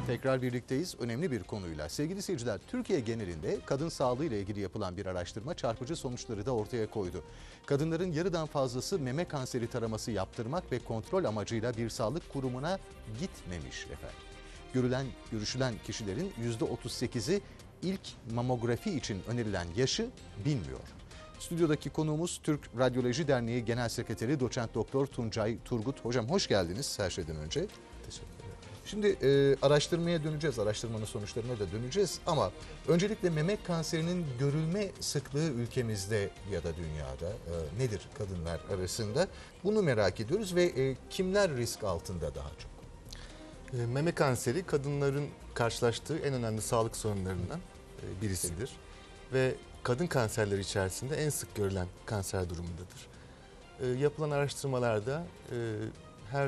Tekrar birlikteyiz önemli bir konuyla. Sevgili seyirciler, Türkiye genelinde kadın sağlığı ile ilgili yapılan bir araştırma çarpıcı sonuçları da ortaya koydu. Kadınların yarıdan fazlası meme kanseri taraması yaptırmak ve kontrol amacıyla bir sağlık kurumuna gitmemiş efendim. Görüşülen kişilerin %38'i ilk mamografi için önerilen yaşı bilmiyor. Stüdyodaki konuğumuz Türk Radyoloji Derneği Genel Sekreteri Doçent Doktor Tuncay Turgut. Hocam hoş geldiniz her şeyden önce. Teşekkür ederim. Şimdi araştırmaya döneceğiz, araştırmanın sonuçlarına da döneceğiz ama öncelikle meme kanserinin görülme sıklığı ülkemizde ya da dünyada nedir kadınlar arasında? Bunu merak ediyoruz ve kimler risk altında daha çok? Meme kanseri kadınların karşılaştığı en önemli sağlık sorunlarından birisidir. Ve kadın kanserleri içerisinde en sık görülen kanser durumundadır. Yapılan araştırmalarda her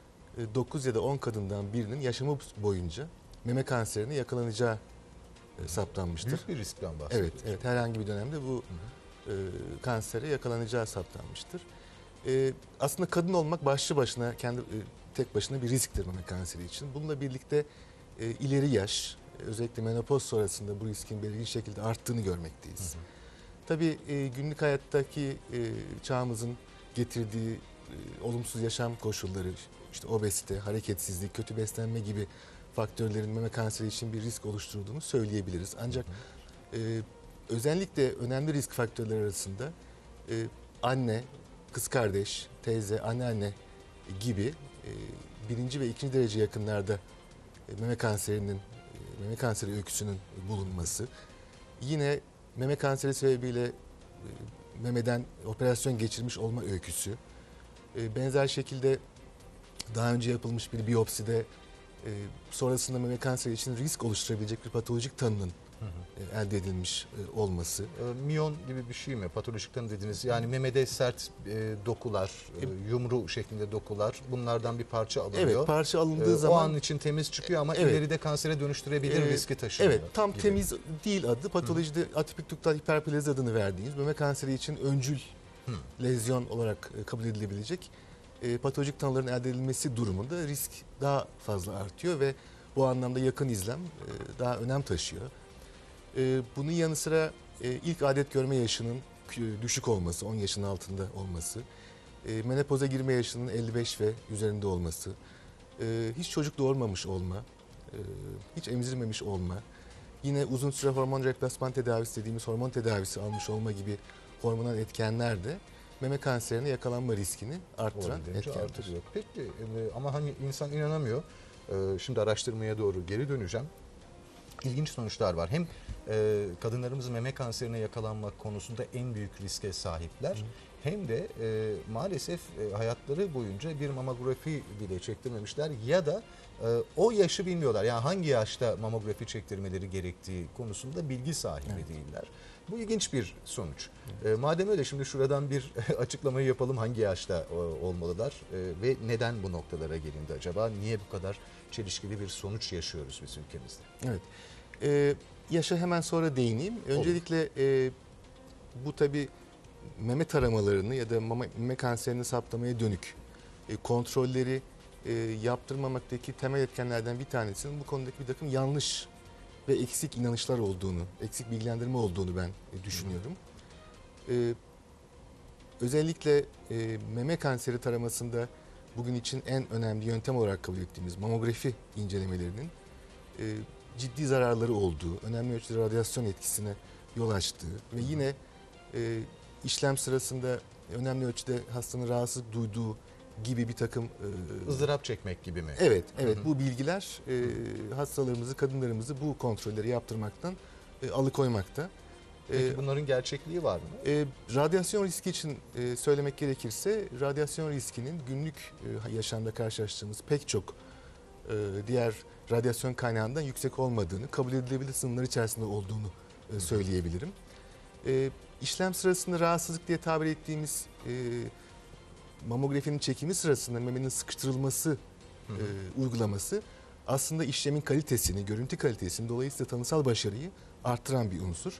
9 ya da 10 kadından birinin yaşamı boyunca meme kanserine yakalanacağı saptanmıştır. Büyük bir riskten bahsediyoruz. Evet, herhangi bir dönemde bu kansere yakalanacağı saptanmıştır. Aslında kadın olmak başlı başına tek başına bir risktir meme kanseri için. Bununla birlikte ileri yaş, özellikle menopoz sonrasında bu riskin belirgin şekilde arttığını görmekteyiz. Tabii günlük hayattaki çağımızın getirdiği olumsuz yaşam koşulları, işte obezite, hareketsizlik, kötü beslenme gibi faktörlerin meme kanseri için bir risk oluşturduğunu söyleyebiliriz. Ancak özellikle önemli risk faktörleri arasında anne, kız kardeş, teyze, anneanne gibi birinci ve ikinci derece yakınlarda meme kanseri öyküsünün bulunması, yine meme kanseri sebebiyle memeden operasyon geçirmiş olma öyküsü, benzer şekilde daha önce yapılmış bir biyopside sonrasında meme kanseri için risk oluşturabilecek bir patolojik tanının elde edilmiş olması. Miyon gibi bir şey mi? Patolojik tanı dediniz. Yani memede sert dokular, yumru şeklinde dokular, bunlardan bir parça alınıyor. Evet, parça alındığı zaman o an için temiz çıkıyor ama evet, ileride kansere dönüştürebilir riski taşıyor. Evet, tam gibi. Temiz değil adı. Patolojide atipik duktal hiperplazi adını verdiğimiz meme kanseri için öncül lezyon olarak kabul edilebilecek patolojik tanıların elde edilmesi durumunda risk daha fazla artıyor ve bu anlamda yakın izlem daha önem taşıyor. Bunun yanı sıra ilk adet görme yaşının düşük olması, 10 yaşın altında olması, menopoza girme yaşının 55 ve üzerinde olması, hiç çocuk doğurmamış olma, hiç emzirmemiş olma, yine uzun süre hormon replasman tedavisi dediğimiz hormon tedavisi almış olma gibi hormonal etkenler de meme kanserine yakalanma riskini arttıran etkendir. Peki ama hani insan inanamıyor. Şimdi araştırmaya doğru geri döneceğim. İlginç sonuçlar var. Hem kadınlarımız meme kanserine yakalanmak konusunda en büyük riske sahipler. Hem de maalesef hayatları boyunca bir mamografi bile çektirmemişler ya da o yaşı bilmiyorlar. Yani hangi yaşta mamografi çektirmeleri gerektiği konusunda bilgi sahibi değiller. Bu ilginç bir sonuç. Madem öyle şimdi şuradan bir açıklamayı yapalım. Hangi yaşta olmalılar ve neden bu noktalara gelindi acaba? Niye bu kadar çelişkili bir sonuç yaşıyoruz biz ülkemizde? Evet. Yaşa hemen sonra değineyim. Öncelikle bu tabii meme taramalarını ya da meme kanserini saptamaya dönük kontrolleri yaptırmamaktaki temel etkenlerden bir tanesinin bu konudaki bir takım yanlış ve eksik inanışlar olduğunu, eksik bilgilendirme olduğunu ben düşünüyorum. Özellikle meme kanseri taramasında bugün için en önemli yöntem olarak kabul ettiğimiz mamografi incelemelerinin ciddi zararları olduğu, önemli ölçüde radyasyon etkisine yol açtığı ve yine işlem sırasında önemli ölçüde hastanın rahatsızlık duyduğu gibi bir takım ızdırap çekmek gibi mi? Evet, bu bilgiler hastalarımızı, kadınlarımızı bu kontrolleri yaptırmaktan alıkoymakta. Peki bunların gerçekliği var mı? Radyasyon riski için söylemek gerekirse, radyasyon riskinin günlük yaşamda karşılaştığımız pek çok diğer radyasyon kaynağından yüksek olmadığını, kabul edilebilir sınırlar içerisinde olduğunu söyleyebilirim. İşlem sırasında rahatsızlık diye tabir ettiğimiz mamografinin çekimi sırasında memenin sıkıştırılması uygulaması aslında işlemin kalitesini, görüntü kalitesini, dolayısıyla tanısal başarıyı arttıran bir unsur.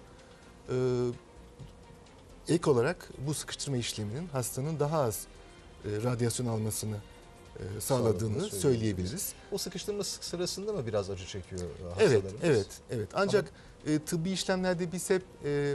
Ek olarak bu sıkıştırma işleminin hastanın daha az radyasyon almasını sağladığını söyleyebiliriz. O sıkıştırma sırasında mı biraz acı çekiyor Evet, hastalarımız? evet. Ancak tıbbi işlemlerde biz hep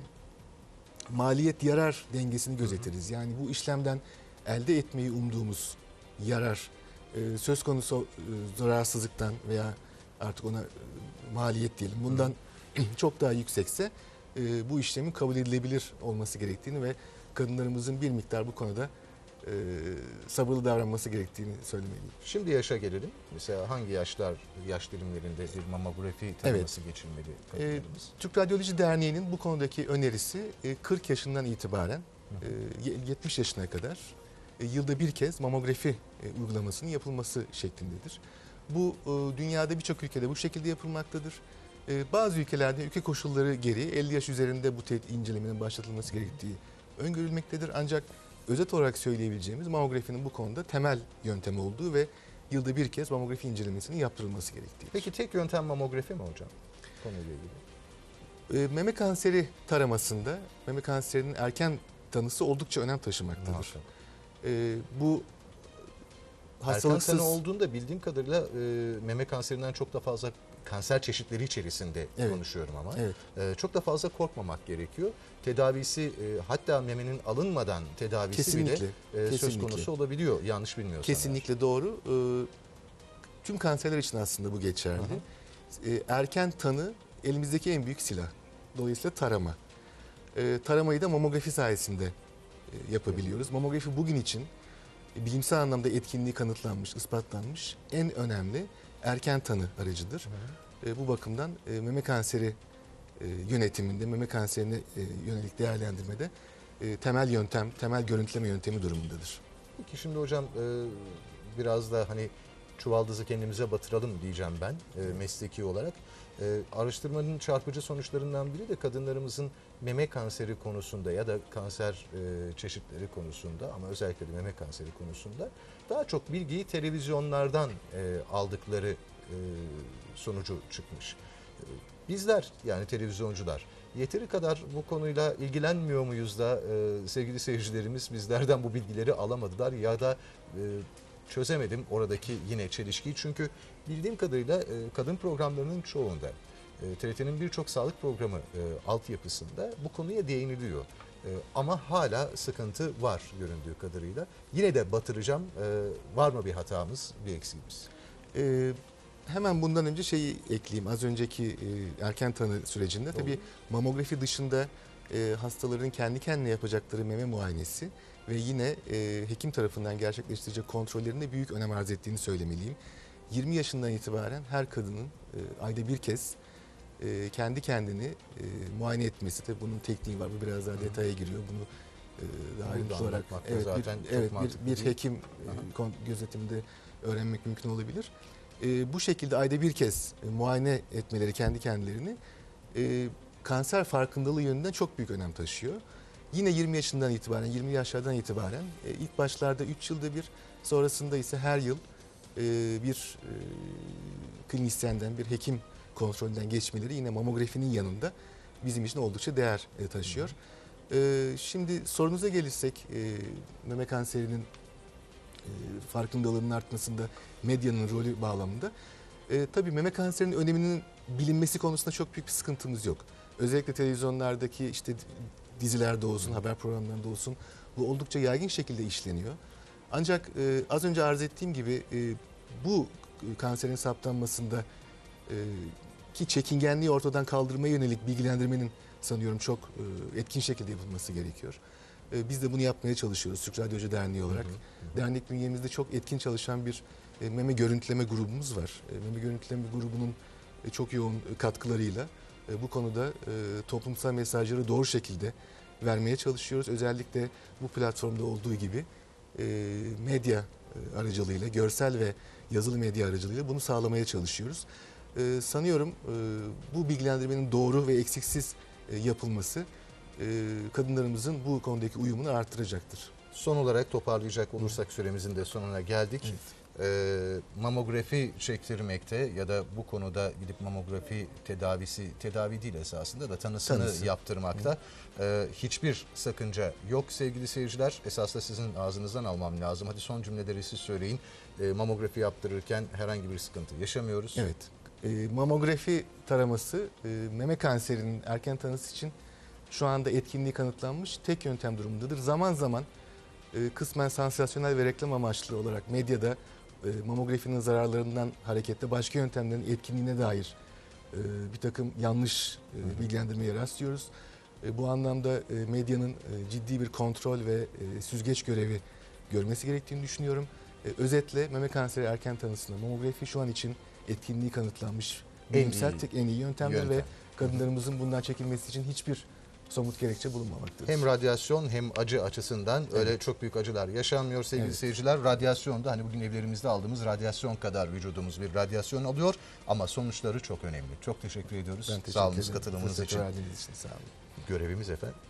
maliyet yarar dengesini gözetiriz. Yani bu işlemden elde etmeyi umduğumuz yarar söz konusu zararsızlıktan veya artık ona maliyet diyelim bundan çok daha yüksekse bu işlemin kabul edilebilir olması gerektiğini ve kadınlarımızın bir miktar bu konuda sabırlı davranması gerektiğini söylemeliyim. Şimdi yaşa gelelim. Mesela hangi yaş dilimlerinde bir mamografi taraması geçirmeli kadınlarımız? Türk Radyoloji Derneği'nin bu konudaki önerisi 40 yaşından itibaren 70 yaşına kadar yılda bir kez mamografi uygulamasının yapılması şeklindedir. Bu dünyada birçok ülkede bu şekilde yapılmaktadır. Bazı ülkelerde ülke koşulları gereği 50 yaş üzerinde bu incelemenin başlatılması gerektiği öngörülmektedir. Ancak özet olarak söyleyebileceğimiz mamografinin bu konuda temel yöntem olduğu ve yılda bir kez mamografi incelemesinin yaptırılması gerektiği. Peki tek yöntem mamografi mi hocam? Konuyla ilgili. Meme kanseri taramasında meme kanserinin erken tanısı oldukça önem taşımaktadır. Bu hastalıksız... Erken tanı olduğunda bildiğim kadarıyla meme kanserinden çok da fazla kanser çeşitleri içerisinde konuşuyorum ama çok da fazla korkmamak gerekiyor. Tedavisi hatta memenin alınmadan tedavisi kesinlikle, bile söz konusu olabiliyor yanlış bilmiyorsam. Kesinlikle doğru. Tüm kanserler için aslında bu geçerli. Erken tanı elimizdeki en büyük silah. Dolayısıyla tarama. Taramayı da mamografi sayesinde yapabiliyoruz. Mamografi bugün için bilimsel anlamda etkinliği kanıtlanmış, ispatlanmış en önemli erken tanı aracıdır. Bu bakımdan meme kanseri yönetiminde, meme kanserine yönelik değerlendirmede temel yöntem, temel görüntüleme yöntemi durumundadır. Peki şimdi hocam biraz da hani çuvaldızı kendimize batıralım diyeceğim ben mesleki olarak. Araştırmanın çarpıcı sonuçlarından biri de kadınlarımızın meme kanseri konusunda ya da kanser çeşitleri konusunda ama özellikle de meme kanseri konusunda daha çok bilgiyi televizyonlardan aldıkları sonucu çıkmış. Bizler yani televizyoncular yeteri kadar bu konuyla ilgilenmiyor muyuz da sevgili seyircilerimiz bizlerden bu bilgileri alamadılar ya da çözemedim oradaki yine çelişkiyi. Çünkü bildiğim kadarıyla kadın programlarının çoğunda TRT'nin birçok sağlık programı altyapısında bu konuya değiniliyor. Ama hala sıkıntı var göründüğü kadarıyla. Yine de batıracağım. Var mı bir hatamız, bir eksiğimiz? Hemen bundan önce şeyi ekleyeyim. Az önceki erken tanı sürecinde tabii mamografi dışında hastaların kendi kendine yapacakları meme muayenesi ve yine hekim tarafından gerçekleştirecek kontrollerinde büyük önem arz ettiğini söylemeliyim. 20 yaşından itibaren her kadının ayda bir kez kendi kendini muayene etmesi de bunun tekniği var. Bu biraz daha detaya giriyor. Bunu daha ayrıntılı olarak bir hekim gözetiminde öğrenmek mümkün olabilir. Bu şekilde ayda bir kez muayene etmeleri kendi kendilerini kanser farkındalığı yönünden çok büyük önem taşıyor. Yine 20 yaşından itibaren, 20 yaşlardan itibaren ilk başlarda 3 yılda bir, sonrasında ise her yıl bir klinisyenden, bir hekim kontrolünden geçmeleri yine mamografinin yanında bizim için oldukça değer taşıyor. Şimdi sorunuza gelirsek meme kanserinin farkındalığının artmasında medyanın rolü bağlamında tabii meme kanserinin öneminin bilinmesi konusunda çok büyük bir sıkıntımız yok. Özellikle televizyonlardaki işte dizilerde olsun, haber programlarında olsun bu oldukça yaygın şekilde işleniyor. Ancak az önce arz ettiğim gibi bu kanserin saptanmasında ki çekingenliği ortadan kaldırmaya yönelik bilgilendirmenin sanıyorum çok etkin şekilde yapılması gerekiyor. Biz de bunu yapmaya çalışıyoruz Türk Radyoloji Derneği olarak. Dernek bünyemizde çok etkin çalışan bir meme görüntüleme grubumuz var. Meme görüntüleme grubunun çok yoğun katkılarıyla bu konuda toplumsal mesajları doğru şekilde vermeye çalışıyoruz. Özellikle bu platformda olduğu gibi medya aracılığıyla, görsel ve yazılı medya aracılığıyla bunu sağlamaya çalışıyoruz. Sanıyorum bu bilgilendirmenin doğru ve eksiksiz yapılması kadınlarımızın bu konudaki uyumunu arttıracaktır. Son olarak toparlayacak olursak süremizin de sonuna geldik. mamografi çektirmekte ya da bu konuda gidip mamografi tedavi değil esasında da tanısını yaptırmakta hiçbir sakınca yok sevgili seyirciler. Esasında sizin ağzınızdan almam lazım. Hadi son cümleleri siz söyleyin. Mamografi yaptırırken herhangi bir sıkıntı yaşamıyoruz. Evet. Mamografi taraması meme kanserinin erken tanısı için şu anda etkinliği kanıtlanmış tek yöntem durumundadır. Zaman zaman kısmen sansasyonel ve reklam amaçlı olarak medyada mamografinin zararlarından hareketle başka yöntemlerin etkinliğine dair bir takım yanlış bilgilendirmeye rastlıyoruz. Bu anlamda medyanın ciddi bir kontrol ve süzgeç görevi görmesi gerektiğini düşünüyorum. Özetle meme kanseri erken tanısında mamografi şu an için etkinliği kanıtlanmış bilimsel en iyi yöntemdir ve kadınlarımızın bundan çekinmesi için hiçbir somut gerekçe bulunmamaktadır. Hem radyasyon hem acı açısından öyle çok büyük acılar yaşanmıyor sevgili seyirciler. Radyasyon da hani bugün evlerimizde aldığımız radyasyon kadar vücudumuz bir radyasyon alıyor ama sonuçları çok önemli. Çok teşekkür ediyoruz. Ben teşekkür Sağ olun ederim. katılımınız Fırsatı için. verdiğiniz için sağ olun. Görevimiz efendim.